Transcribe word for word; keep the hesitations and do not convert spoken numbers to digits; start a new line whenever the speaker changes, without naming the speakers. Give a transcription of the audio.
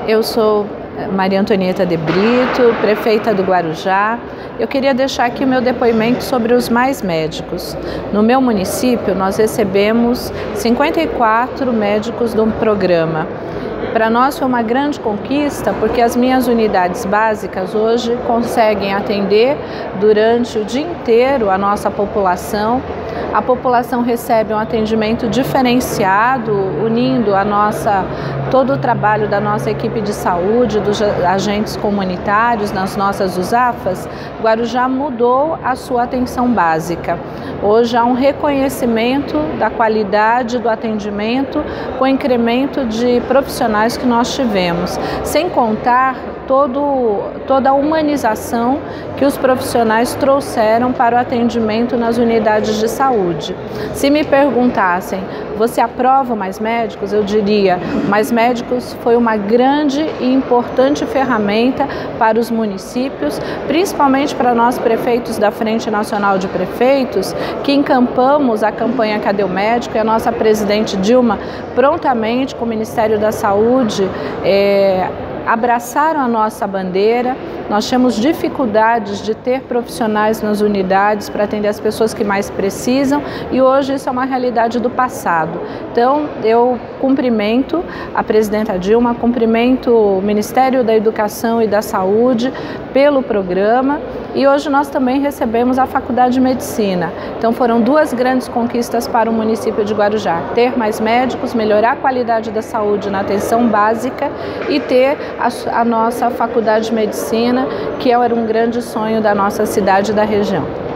Eu sou Maria Antonieta de Brito, prefeita do Guarujá. Eu queria deixar aqui o meu depoimento sobre os Mais Médicos. No meu município, nós recebemos cinquenta e quatro médicos do programa. Para nós foi uma grande conquista, porque as minhas unidades básicas hoje conseguem atender durante o dia inteiro a nossa população. A população recebe um atendimento diferenciado, unindo a nossa, todo o trabalho da nossa equipe de saúde, dos agentes comunitários, nas nossas USAFAs. Guarujá mudou a sua atenção básica. Hoje há um reconhecimento da qualidade do atendimento com o incremento de profissionais que nós tivemos, sem contar todo, toda a humanização que os profissionais trouxeram para o atendimento nas unidades de saúde. Se me perguntassem, você aprova Mais Médicos? Eu diria, Mais Médicos foi uma grande e importante ferramenta para os municípios, principalmente para nós prefeitos da Frente Nacional de Prefeitos, que encampamos a campanha Cadê o Médico? E a nossa presidente Dilma, prontamente com o Ministério da Saúde, é, abraçaram a nossa bandeira. Nós temos dificuldades de ter profissionais nas unidades para atender as pessoas que mais precisam e hoje isso é uma realidade do passado. Então eu cumprimento a presidenta Dilma, cumprimento o Ministério da Educação e da Saúde pelo programa e hoje nós também recebemos a Faculdade de Medicina. Então foram duas grandes conquistas para o município de Guarujá: ter mais médicos, melhorar a qualidade da saúde na atenção básica e ter a, a nossa Faculdade de Medicina, que era um grande sonho da nossa cidade e da região.